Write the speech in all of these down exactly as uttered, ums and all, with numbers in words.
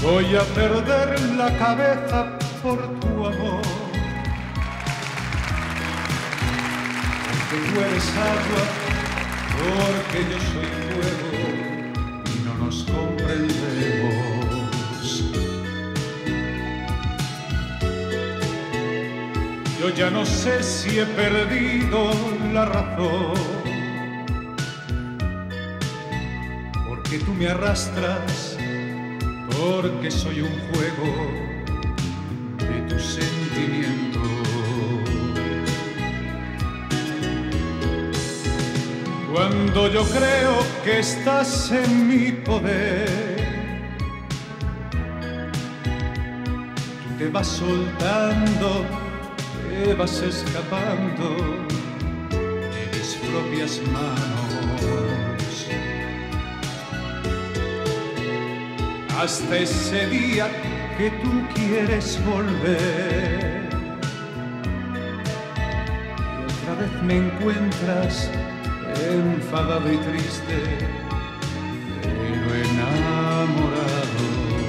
Voy a perder la cabeza por tu amor, porque tú eres agua, porque yo soy fuego y no nos comprendemos. Yo ya no sé si he perdido la razón, porque tú me arrastras, porque soy un juego de tus sentimientos. Cuando yo creo que estás en mi poder, tú te vas soltando, te vas escapando de mis propias manos. Hasta ese día que tú quieres volver y otra vez me encuentras enfadado y triste, pero enamorado.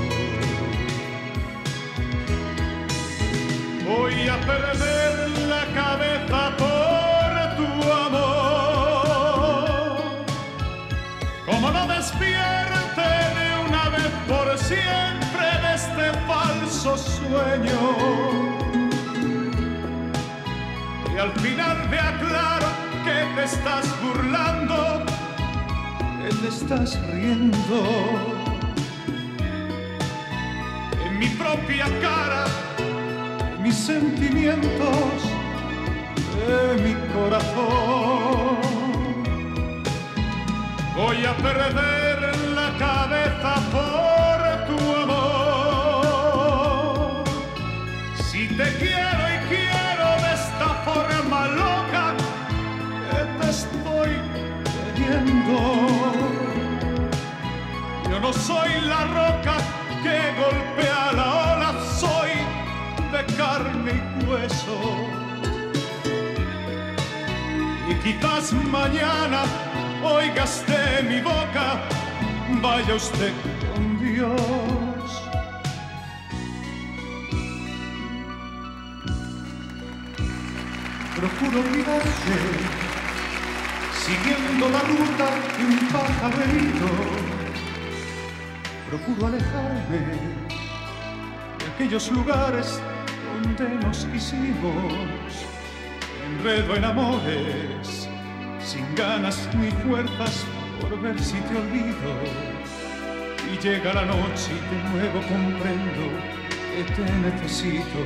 Voy a perder la cabeza por tu amor, como no despierte de una vez por siempre de este falso sueño, y al final me aclaro que te estás burlando, que te estás riendo en mi propia cara, en mis sentimientos, en mi corazón. Voy a perder la cabeza por tu amor. Si te quiero y quiero de esta forma loca que te estoy queriendo, yo no soy la roca que golpea la ola, soy de carne y hueso. Y quizás mañana oigas de mi boca, vaya usted con Dios. Procuro olvidarte, siguiendo la ruta de un pájaro herido. Procuro alejarme de aquellos lugares donde nos quisimos. Enredo en amores, sin ganas ni fuerzas por ver si te olvido. Y llega la noche y de nuevo comprendo que te necesito.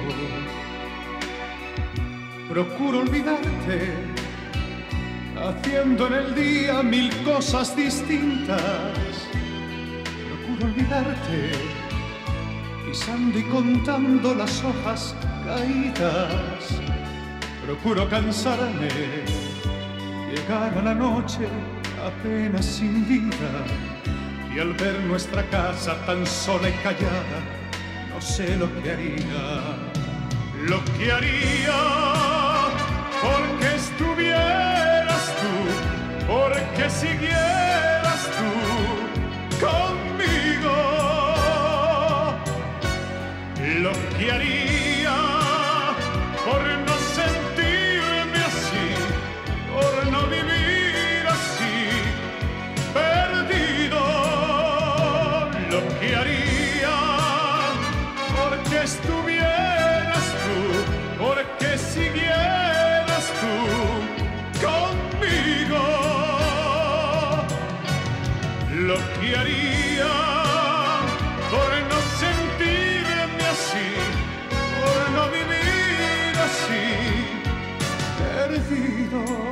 Procuro olvidarte, haciendo en el día mil cosas distintas. Procuro olvidarte, pisando y contando las hojas caídas. Procuro cansarme, llegar a la noche apenas sin vida, y al ver nuestra casa tan sola y callada, no sé lo que haría, lo que haría, porque estuvieras tú, porque siguieras tú conmigo, lo que haría por no sentirme así, por no vivir así, perdido, lo que haría porque estuvieras tú, porque siguieras tú conmigo, lo que haría por no sentirme así, por no vivir así, perdido.